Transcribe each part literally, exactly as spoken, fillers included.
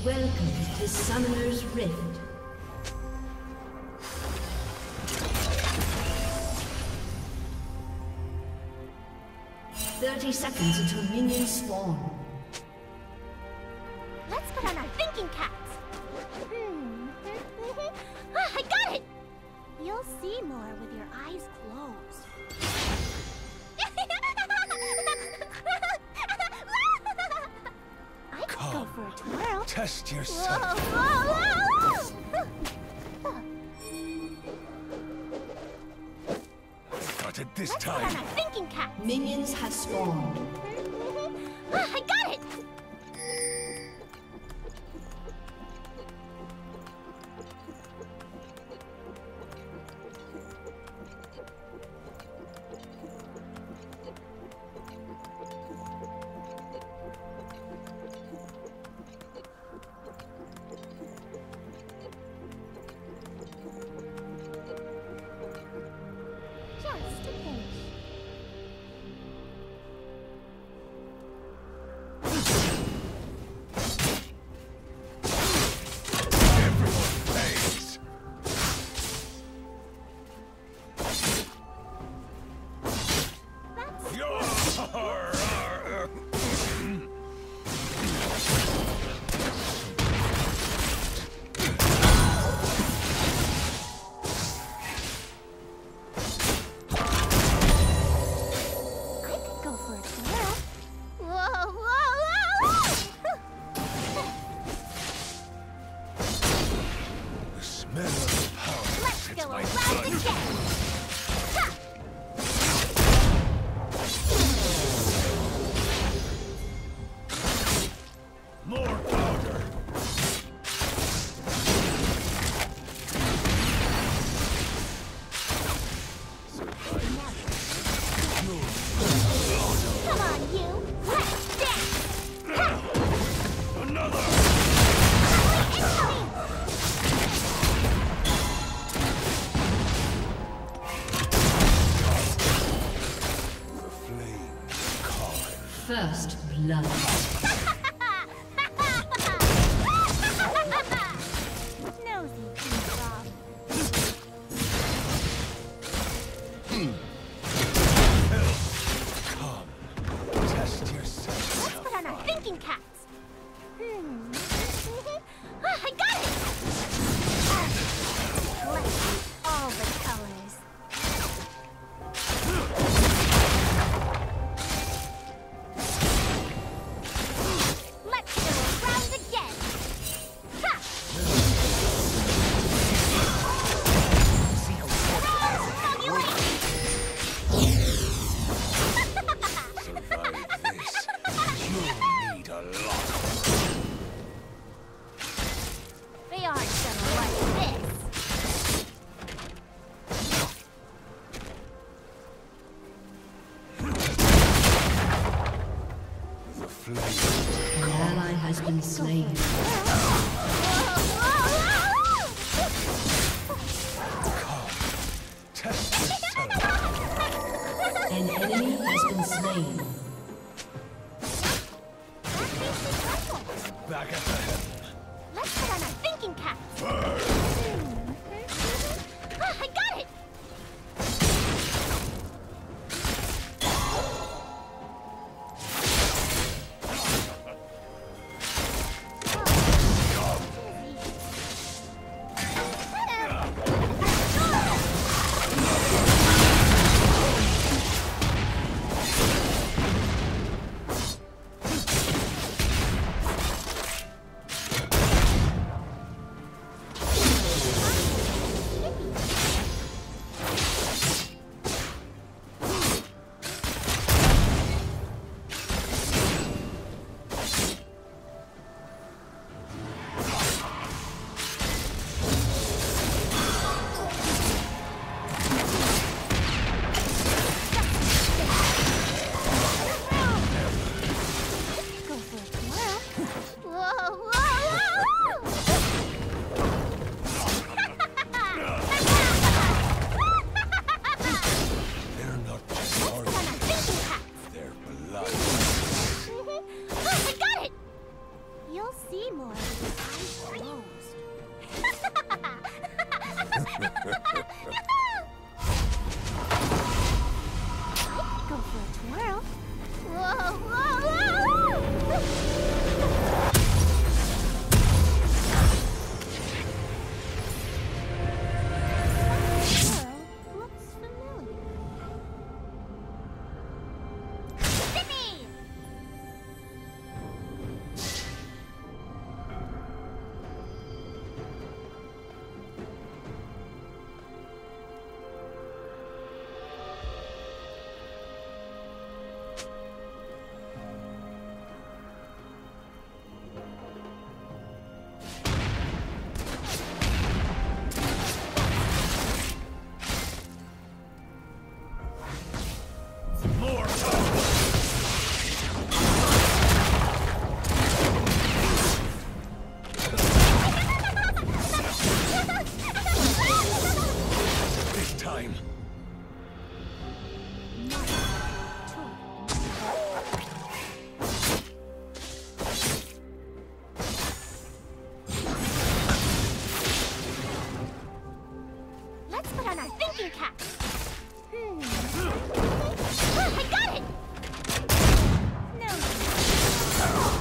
Welcome to Summoner's Rift. Thirty seconds until minions spawn. Let's put on our thinking caps. Hmm. Ah, I got it! You'll see more with your eyes closed. I could Come. go for a twirl. Test Whoa, yourself. whoa, whoa, whoa. Got it this Let's put on time. our thinking caps. Minions have spawned. Ah, I got it! Just a pinch. Everyone pays. That's Your I could go for a twirl. Whoa, whoa, whoa! The smell of power Let's hits go my around blood. again. Ha! More powder. Come on, you. Let's dance. Ha! Another. Incoming! The flame calling. First blood. Nosy Bob. Come. Test yourself. Let's put on our thinking caps. Hmm. Ah, I got it! Let's see all the colors. Let's go around again. Ha! Foggy wing! Survive this. You'll need a lot. They aren't gonna like this. The flame. An ally has been slain. Come. Test yourself. An enemy has been slain. Back at the helm. Let's put on our thinking cap. Burn. Ah, I got it! Come. Go for a twirl. Whoa, whoa, whoa! Twirl looks familiar. Sydney! Let's put on our thinking cap. Hmm. Ah, I got it! No.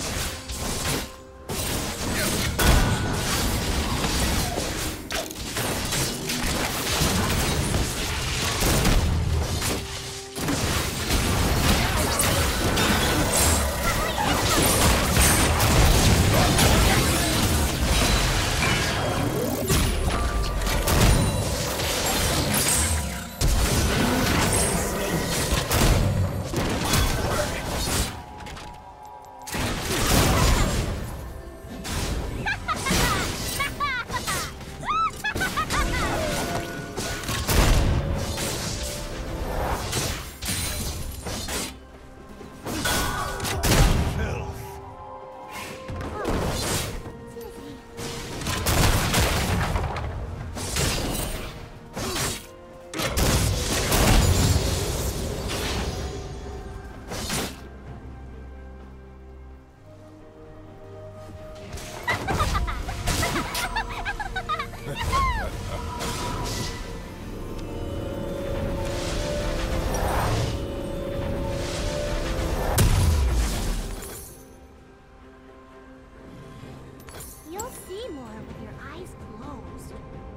You'll see more with your eyes closed.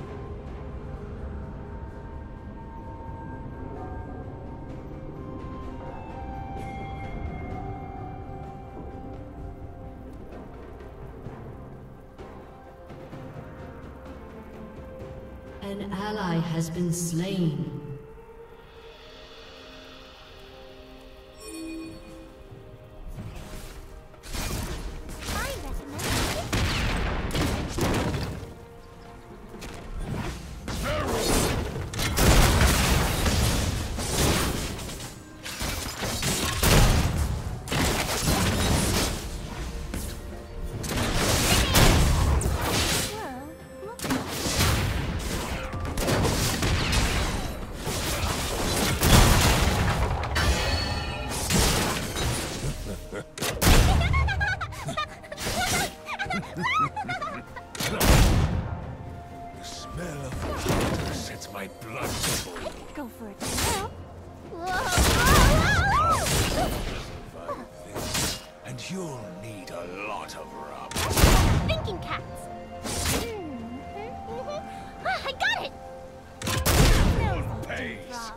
An ally has been slain. I recommend Well, look. The smell of blood sets my blood to boil. Go for a twirl. Whoa, whoa, whoa! Survive this, and you'll need a lot of rub. Thinking cats. Hmm. Ah, I got it. Smells like Pace. dewdrop.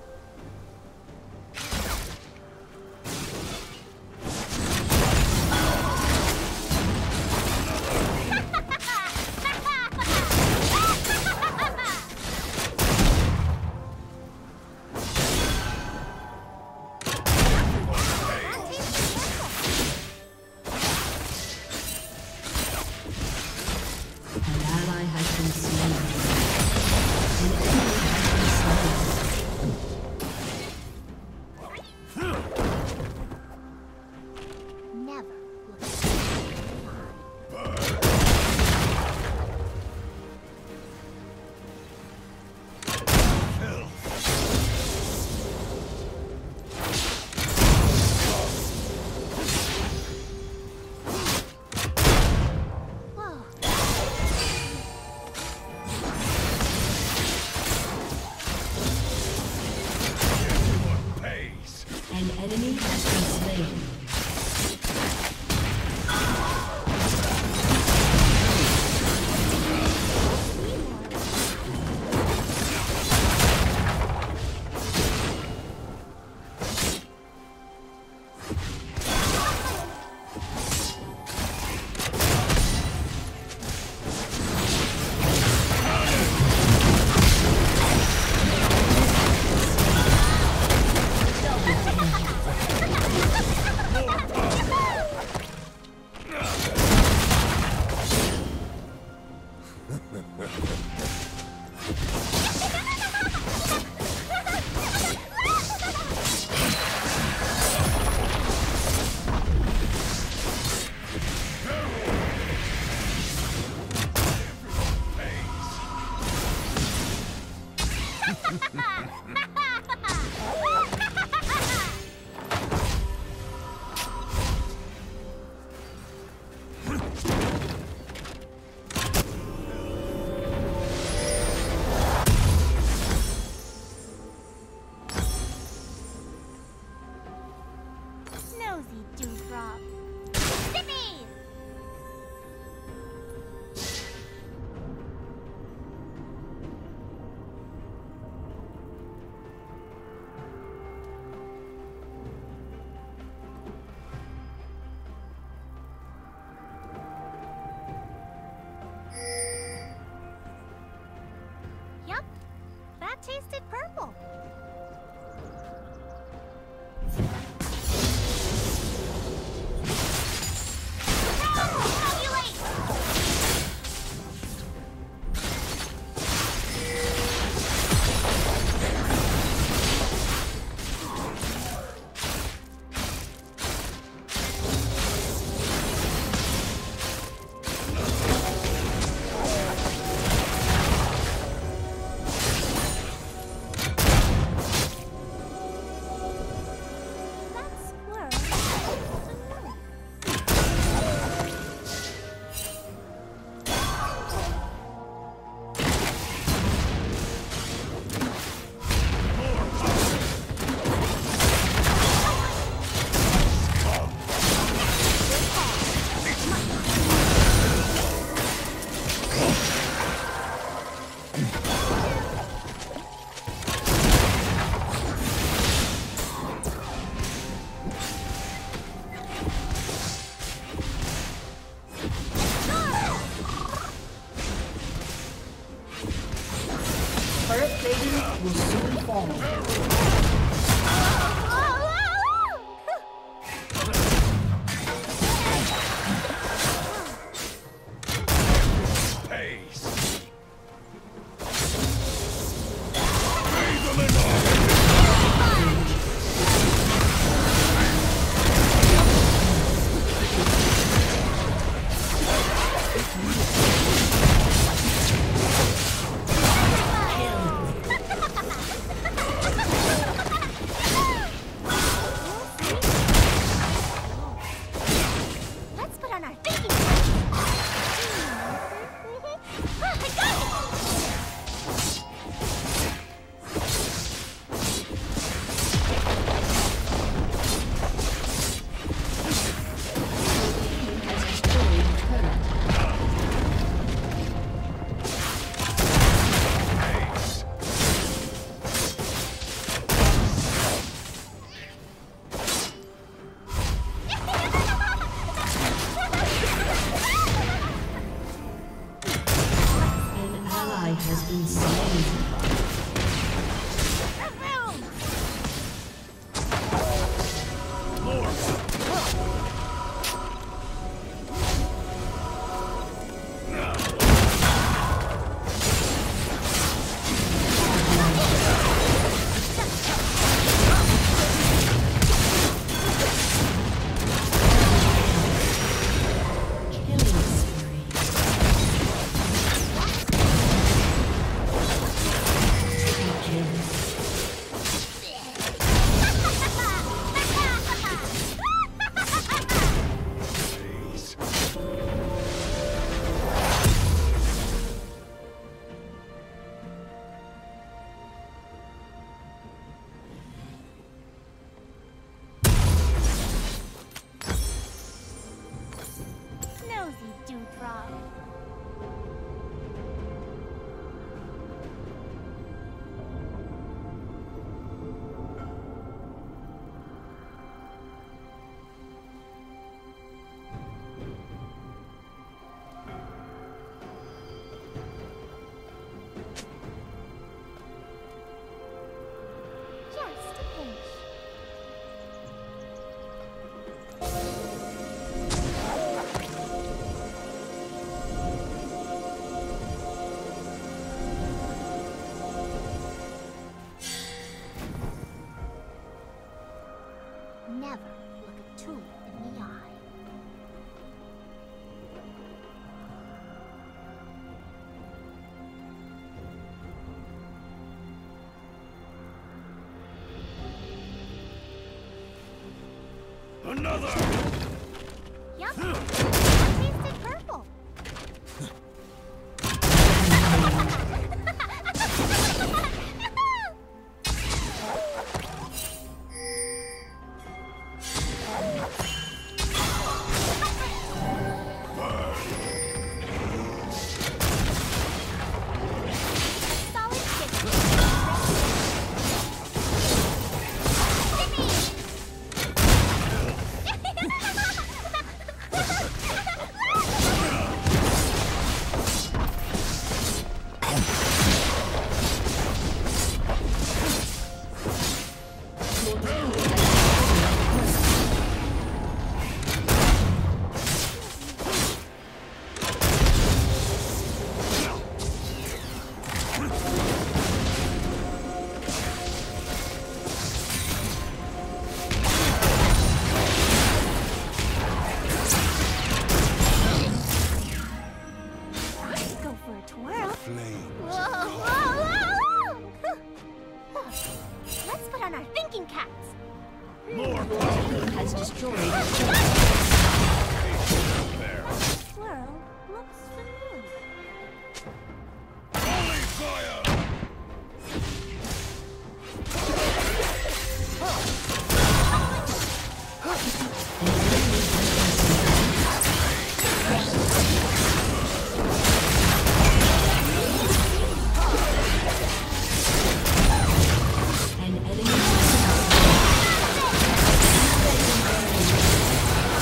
Another! Yup. Tasted purple. An enemy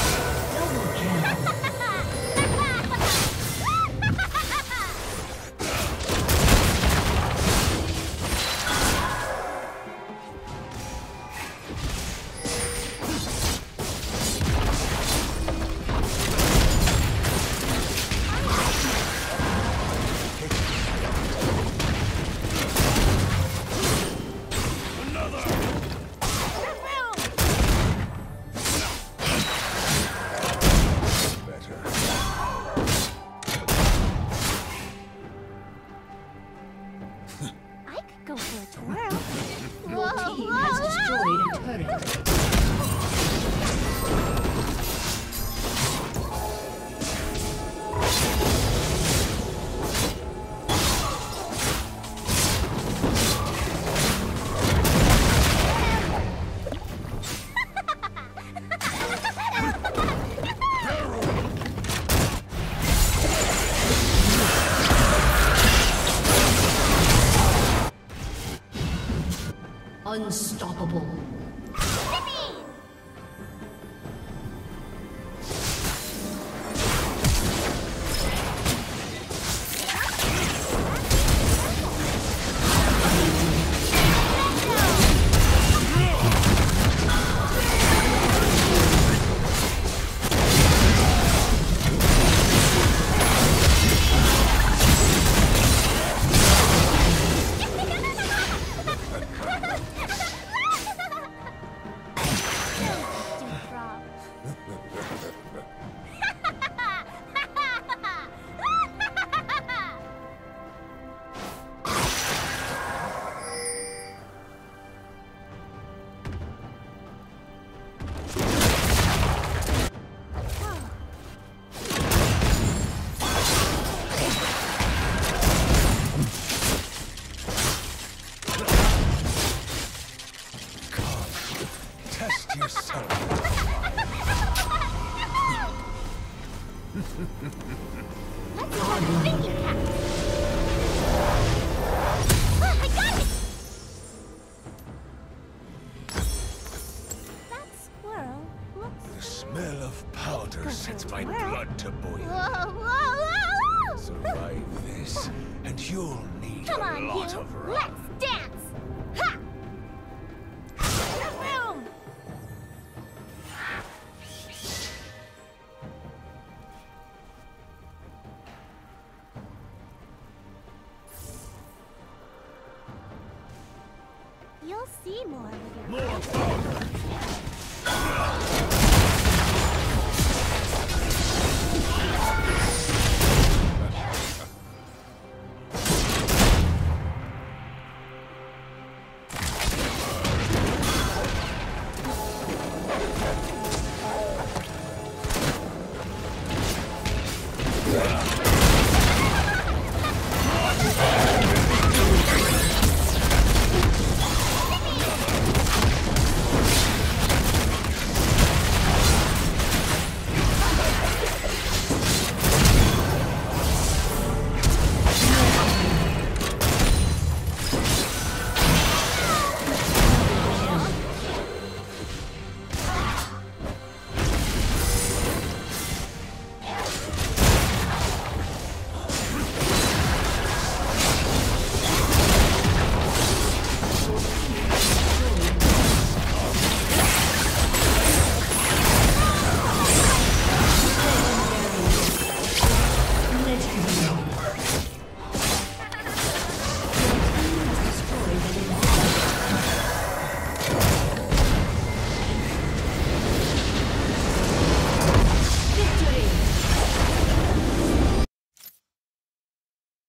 Unstoppable. Yippee! Test yourself. Let's try the thinking cap. Ah, I got it! That squirrel looks... The smell of powder sets my Well. blood to boil. Whoa, whoa, whoa! Survive this, and you'll need Come a on, lot you! of rock. Let's dance! Ha! Boom! You'll see more with your More powder!